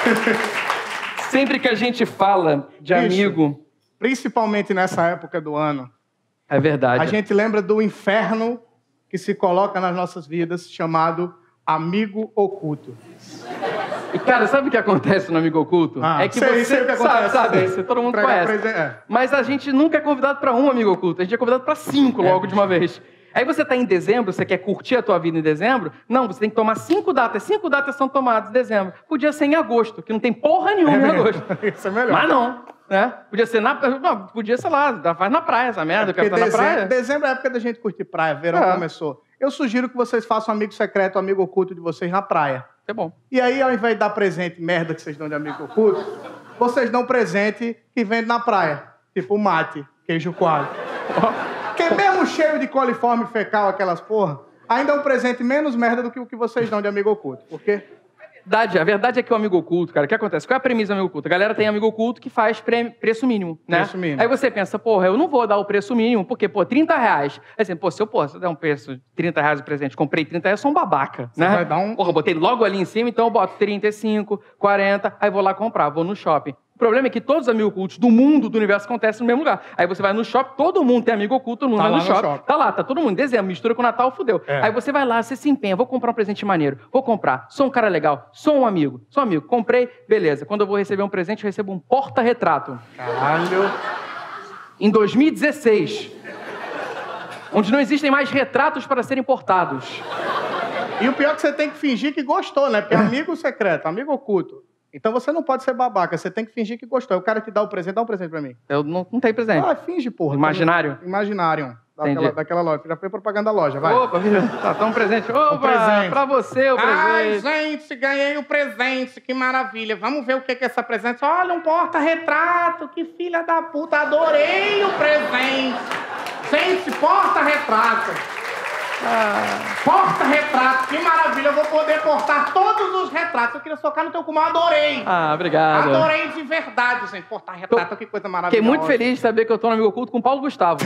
Sempre que a gente fala de amigo... Principalmente nessa época do ano. É verdade. A gente lembra do inferno que se coloca nas nossas vidas, chamado amigo oculto. E, cara, sabe o que acontece no Amigo Oculto? É que sei o que acontece. sabe, todo mundo conhece. Mas a gente nunca é convidado para um Amigo Oculto, a gente é convidado para 5 logo de uma vez. Aí você tá em dezembro, você quer curtir a tua vida em dezembro? Não, você tem que tomar 5 datas. 5 datas são tomadas em dezembro. Podia ser em agosto, que não tem porra nenhuma em agosto. Isso é melhor. Mas não, né? Podia ser não, podia, sei lá, faz na praia essa merda, quer estar na praia. Dezembro é a época da gente curtir praia, verão começou. Eu sugiro que vocês façam amigo secreto, amigo oculto de vocês na praia. É bom. E aí, ao invés de dar presente merda que vocês dão de amigo oculto, vocês dão presente que vende na praia. Tipo mate, queijo coalho. Porque mesmo cheio de coliforme fecal, aquelas porra, ainda é um presente menos merda do que o que vocês dão de amigo oculto. Por quê? A verdade é que o amigo oculto, cara, o que acontece? Qual é a premissa do amigo oculto? A galera tem amigo oculto que faz preço mínimo, né? Preço mínimo. Aí você pensa, porra, eu não vou dar o preço mínimo, porque, pô, R$30. Aí assim, se eu der um preço de R$30 de presente, comprei R$30, eu sou um babaca, né? Vai dar um... Porra, botei logo ali em cima, então eu boto 35, 40, aí vou lá comprar, vou no shopping. O problema é que todos os amigos ocultos do mundo, do universo, acontecem no mesmo lugar. Aí você vai no shopping, todo mundo tem amigo oculto, todo mundo vai no shopping. Tá lá, tá todo mundo em dezembro, mistura com o Natal, fudeu. Aí você vai lá, você se empenha, vou comprar um presente maneiro, vou comprar, sou um cara legal, sou um amigo, comprei, beleza. Quando eu vou receber um presente, eu recebo um porta-retrato. Caralho. Em 2016. Onde não existem mais retratos para serem portados. E o pior é que você tem que fingir que gostou, né? Porque é amigo secreto, amigo oculto. Então você não pode ser babaca, você tem que fingir que gostou. O cara que dá o presente, dá um presente pra mim. Eu não tenho presente. Finge, porra. Imaginário? Imaginário. Daquela loja. Já foi propaganda da loja, vai. Opa, tá um presente. Opa, presente. Pra você o presente. Ai, gente, ganhei o presente, que maravilha. Vamos ver o que é essa presente. Olha, um porta-retrato, que filha da puta, adorei o presente. Gente, porta-retrato. Porta-retrato, que maravilha, eu vou poder portar todos os retratos. Eu queria socar no teu cu, mas adorei. Obrigado. Adorei de verdade, gente. Porta-retrato, que coisa maravilhosa. Fiquei muito feliz de saber que eu tô no Amigo Oculto com o Paulo Gustavo.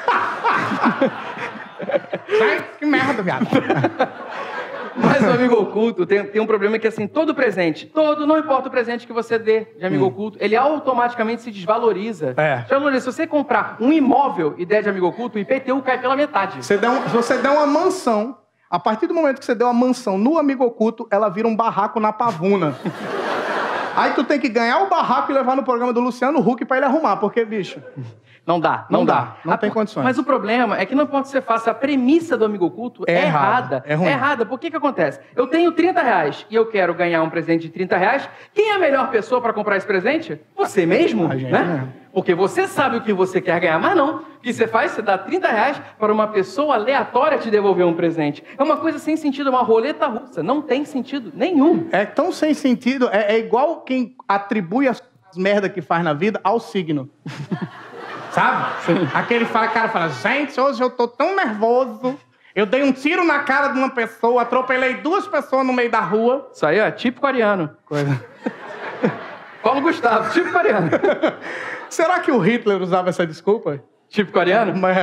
Gente, que merda, viado. Mas o Amigo Oculto tem um problema que, assim, todo presente, não importa o presente que você dê de Amigo Oculto, ele automaticamente se desvaloriza. Se você comprar um imóvel e der de Amigo Oculto, o IPTU cai pela metade. Se você der uma mansão, a partir do momento que você deu uma mansão no Amigo Oculto, ela vira um barraco na pavuna. Aí tu tem que ganhar o barraco e levar no programa do Luciano Huck pra ele arrumar, porque, bicho... Não dá. Não tem condições. Mas o problema é que não importa se você faça a premissa do Amigo Oculto, é errada. É ruim. É errada. Por que acontece? Eu tenho R$30 e eu quero ganhar um presente de R$30. Quem é a melhor pessoa para comprar esse presente? Você mesmo, né? Porque você sabe o que você quer ganhar, mas não. O que você faz? Você dá R$30 para uma pessoa aleatória te devolver um presente. É uma coisa sem sentido, uma roleta russa. Não tem sentido nenhum. É tão sem sentido, é igual quem atribui as merda que faz na vida ao signo. Sabe? Sim. Aquele cara fala, gente, hoje eu tô tão nervoso, eu dei um tiro na cara de uma pessoa, atropelei 2 pessoas no meio da rua. Isso aí, ó, típico ariano. Paulo Gustavo, típico ariano. Será que o Hitler usava essa desculpa? Típico ariano? Mas...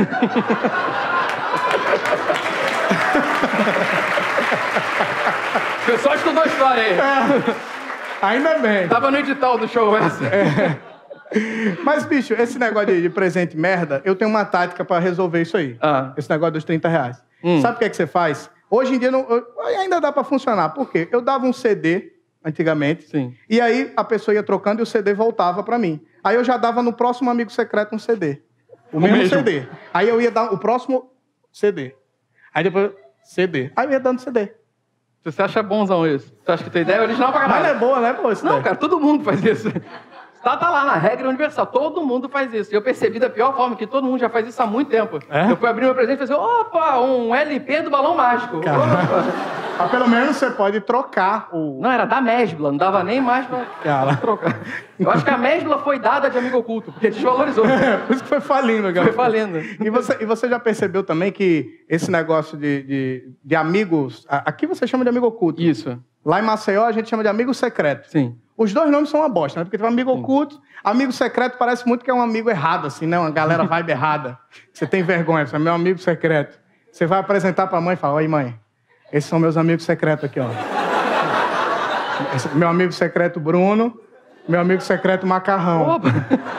O pessoal estudou história aí. Ainda bem. Tava no edital do show essa. Mas, bicho, esse negócio de presente merda, eu tenho uma tática pra resolver isso aí. Esse negócio dos R$30. Sabe o que é que você faz? Hoje em dia ainda dá pra funcionar. Por quê? Eu dava um CD, antigamente, sim, e aí a pessoa ia trocando e o CD voltava pra mim. Aí eu já dava no próximo amigo secreto um CD. O mesmo CD. Aí eu ia dar o próximo CD. Aí depois, CD. Aí eu ia dando CD. Você acha bonzão isso? Você acha que tua ideia é original pra caralho? Mas é boa, né, pô? Não, cara, todo mundo faz isso. Tá lá na regra universal. Todo mundo faz isso. E eu percebi da pior forma que todo mundo já faz isso há muito tempo. Eu fui abrir meu presente e falei assim, opa, um LP do Balão Mágico. Mas pelo menos você pode trocar o... Não, era da Mesbla. Não dava nem mais pra trocar. Eu acho que a Mesbla foi dada de Amigo Oculto, porque desvalorizou. Por isso que foi falindo, cara. Foi falindo. E você já percebeu também que esse negócio de amigos... Aqui você chama de amigo oculto. Isso. Lá em Maceió a gente chama de amigo secreto. Sim. Os dois nomes são uma bosta, né? Porque tem um amigo oculto, amigo secreto parece muito que é um amigo errado, assim, né? Uma galera vibe errada. Você tem vergonha, você é meu amigo secreto. Você vai apresentar pra mãe e fala, oi, mãe, esses são meus amigos secretos aqui, ó. Meu amigo secreto Bruno, meu amigo secreto Macarrão. Opa!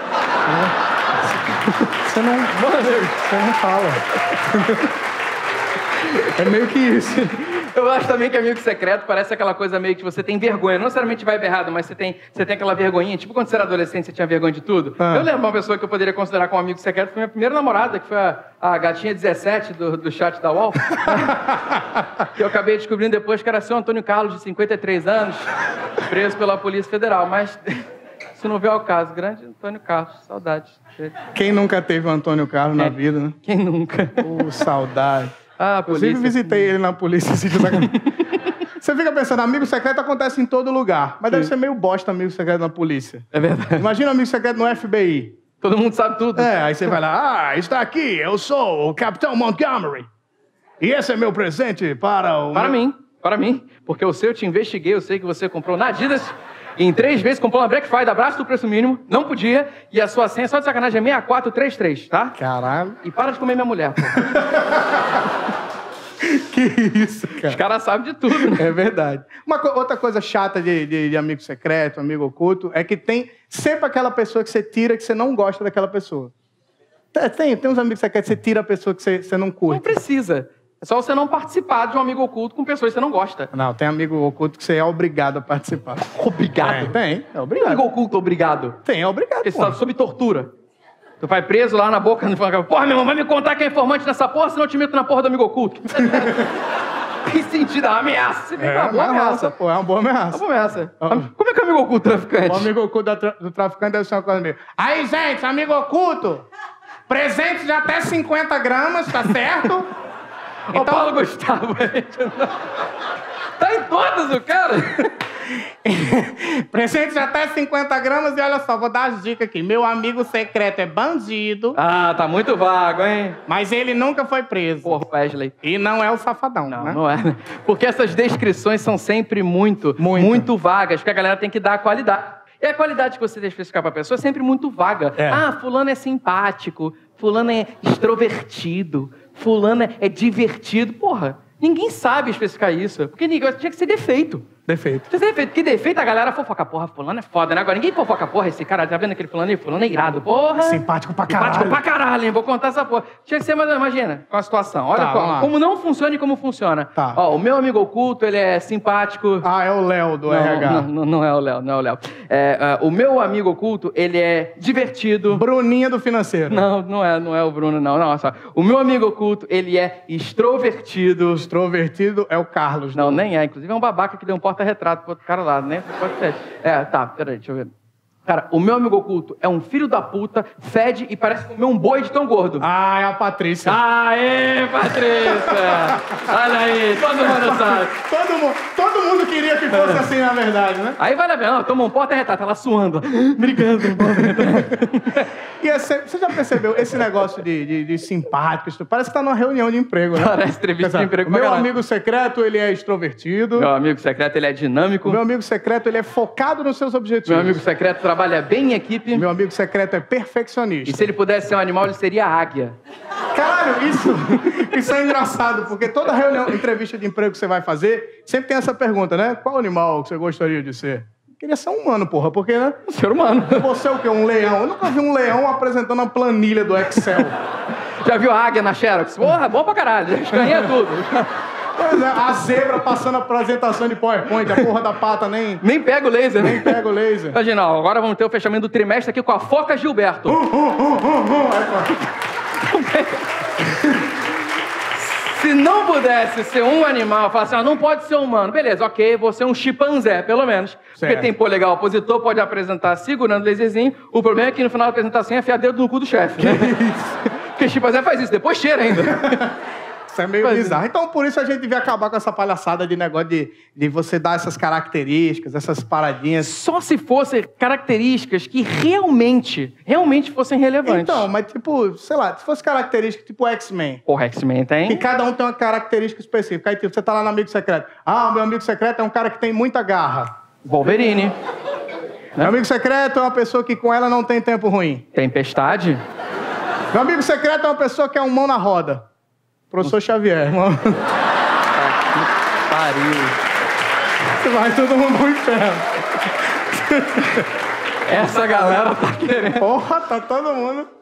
Você não fala. É meio que isso. Eu acho também que amigo secreto parece aquela coisa meio que você tem vergonha. Não necessariamente vai errado, mas você tem aquela vergonhinha. Tipo quando você era adolescente, você tinha vergonha de tudo. Eu lembro uma pessoa que eu poderia considerar como amigo secreto, foi minha primeira namorada, que foi a gatinha 17 do chat da UOL. Que eu acabei descobrindo depois que era seu Antônio Carlos, de 53 anos, preso pela Polícia Federal. Mas se não vier ao caso, grande Antônio Carlos, saudade. Quem nunca teve o Antônio Carlos na vida, né? Quem nunca? Saudade. Ah, polícia. Eu sempre visitei ele na polícia. Você fica pensando, amigo secreto acontece em todo lugar. Mas deve ser meio bosta amigo secreto na polícia. É verdade. Imagina amigo secreto no FBI. Todo mundo sabe tudo. Aí você vai lá, está aqui, eu sou o Capitão Montgomery. E esse é meu presente para o... Para mim. Porque eu sei, eu te investiguei, eu sei que você comprou na Adidas... Em 3 vezes, comprou uma Black Friday, abraço do preço mínimo, não podia, e a sua senha, só de sacanagem, é 6433, tá? Caralho. E para de comer minha mulher, pô. Que isso, cara. Os caras sabem de tudo, né? É verdade. Outra coisa chata de amigo secreto, amigo oculto, é que tem sempre aquela pessoa que você tira que você não gosta daquela pessoa. Tem uns amigos secretos que você tira a pessoa que você não curte. Não precisa. É só você não participar de um amigo oculto com pessoas que você não gosta. Não, tem amigo oculto que você é obrigado a participar. Obrigado? Tem. É obrigado. Amigo oculto obrigado? Tem, é obrigado. Porque você tá sob tortura. Tu vai preso lá na boca, porra, meu irmão, vai me contar quem é informante nessa porra, senão eu te meto na porra do amigo oculto. Tem sentido, é uma ameaça. É uma boa ameaça. Pô, é uma boa ameaça. Uma boa ameaça. Como é que é o amigo oculto traficante? O amigo oculto do traficante deve ser uma coisa meio... Aí, gente, amigo oculto, presentes de até 50 gramas, tá certo? Então... O Paulo Gustavo, tá em todas, o cara. Presentes de até 50 gramas e olha só, vou dar as dicas aqui. Meu amigo secreto é bandido. Ah, tá muito vago, hein? Mas ele nunca foi preso. Porra, Wesley. E não é o safadão, não, né? Não é. Porque essas descrições são sempre muito vagas, porque a galera tem que dar a qualidade. E a qualidade que você tem que especificar pra pessoa é sempre muito vaga. Ah, fulano é simpático, fulano é extrovertido, fulano é divertido. Porra, ninguém sabe especificar isso. Porque tinha que ser defeito. Defeito. Que defeito a galera fofoca. Porra, fulano é foda, né? Agora ninguém fofoca. Porra, esse cara, tá vendo aquele fulano aí? Fulano é irado. Porra. Simpático pra caralho. Simpático pra caralho, hein? Vou contar essa porra. Tinha que ser, mas imagina, com a situação. Olha como não funciona e como funciona. Tá. Ó, o meu amigo oculto, ele é simpático. Ah, é o Léo do RH. Não é o Léo, não é o Léo. O meu amigo oculto, ele é divertido. Bruninha do financeiro. Não é o Bruno, não. Não, só. O meu amigo oculto, ele é extrovertido. Extrovertido é o Carlos. Não, nem é. Inclusive é um babaca que deu um porta-retrato pro outro cara lá, né? Pode ser. Tá, peraí, deixa eu ver. Cara, o meu amigo oculto é um filho da puta, fede e parece comer um boi de tão gordo. Ah, é a Patrícia. Aê, Patrícia! Olha aí, todo mundo sabe. Todo mundo queria que fosse assim, na verdade, né? Aí vai lá ver, toma um porta-retrato, ela suando. Obrigado, porta-retrato. E você já percebeu esse negócio de simpático? Parece que tá numa reunião de emprego, né? Parece entrevista de emprego. Meu amigo secreto, ele é extrovertido. Meu amigo secreto, ele é dinâmico. Meu amigo secreto, ele é focado nos seus objetivos. Meu amigo secreto trabalha bem em equipe. Meu amigo secreto é perfeccionista. E se ele pudesse ser um animal, ele seria a águia. Caralho, isso é engraçado, porque toda reunião, entrevista de emprego que você vai fazer, sempre tem essa pergunta, né? Qual animal que você gostaria de ser? Queria ser um humano, porra, porque, né? Um ser humano. Você é o quê? Um leão? Eu nunca vi um leão apresentando a planilha do Excel. Já viu a águia na Xerox? Porra, bom pra caralho. Escanha tudo. Pois é, a zebra passando a apresentação de PowerPoint, a porra da pata nem pega o laser, né? Nem pega o laser. Imagina, agora vamos ter o fechamento do trimestre aqui com a Foca Gilberto. Se não pudesse ser um animal, falar assim, não pode ser humano. Beleza, ok, vou ser um chimpanzé, pelo menos. Certo. Porque tem polegar opositor, pode apresentar segurando o laserzinho. O problema é que no final da apresentação é enfiar dedo no cu do chefe, né? Porque chimpanzé faz isso, depois cheira ainda. Isso é meio bizarro. Então, por isso a gente devia acabar com essa palhaçada de negócio de você dar essas características, essas paradinhas. Só se fossem características que realmente fossem relevantes. Então, mas tipo, sei lá, se fosse característica tipo X-Men. Porra, X-Men tem. E cada um tem uma característica específica. Aí tipo, você tá lá no amigo secreto. Ah, o meu amigo secreto é um cara que tem muita garra. Wolverine. Meu amigo secreto é uma pessoa que com ela não tem tempo ruim. Tempestade. Meu amigo secreto é uma pessoa que é um mão na roda. Professor Xavier, mano. Pariu. Vai todo mundo pro inferno. Essa galera tá querendo. Porra, tá todo mundo...